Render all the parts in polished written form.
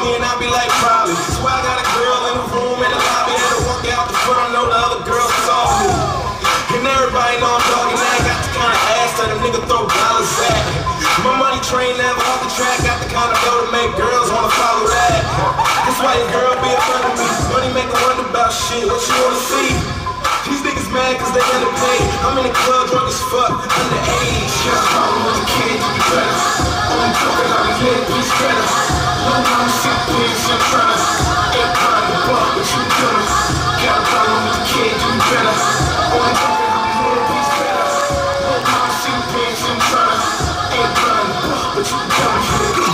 me and I be like, probably. So I got a girl in the room in the lobby, had to walk out the front, I know the other girls saw me. And everybody know I'm dogging that, got the kind of ass that a nigga throw dollars at. My money train never off the track, got the kind of dough to make girls wanna follow that. That's why your girl be up under me, money make her wonder about shit, what you wanna see? These niggas mad cause they underpaid. I'm in the club drunk as fuck, underage. Got a problem with the kid, you better. Only talking out of here, please better. No one shit, please, I'm tryna. Ain't trying to buck, but you doing. Got a problem with the kid, you better. Only talking out of here, please better. No one shit, please, I'm tryna. Ain't trying to buck, but you doing.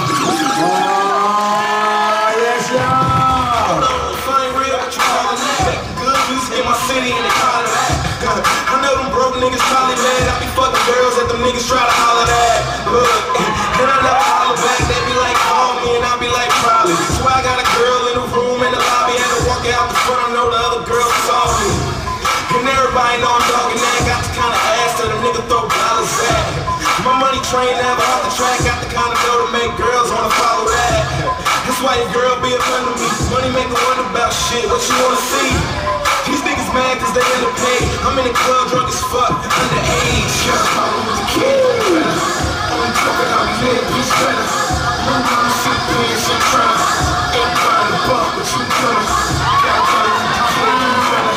Yes, y'all. Hold on, if I ain't real, what you calling that? Making good music in my city and they call it that. I know them broke niggas probably mad. I be fucking girls that them niggas try to holler at. Look, and I never holler back. They be like, call me, and I be like, probably. So I got a girl in the room in the lobby, had to walk out the front, I know the other girls saw me. And everybody know I'm dogging that, got the kind of ass that a nigga throw dollars at. My money train never off the track, got the kind of dough to make girls wanna follow that. That's why your girl be up under me, money make her wonder about shit, what you wanna see? These niggas mad cause they underpaid. I'm in the club drunk as fuck, underage. Got a problem with the kid, you better. Only talking out of here, please better. No one shit, please, I'm tryna. Ain't trying to buck, but you doing. Got a problem with the kid, you better.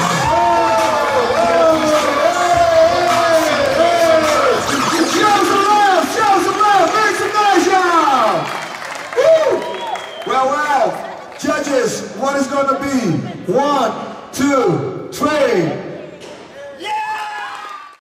Show some love, make some noise, y'all. Woo! Well, judges, what is going to be? 1, 2, 3.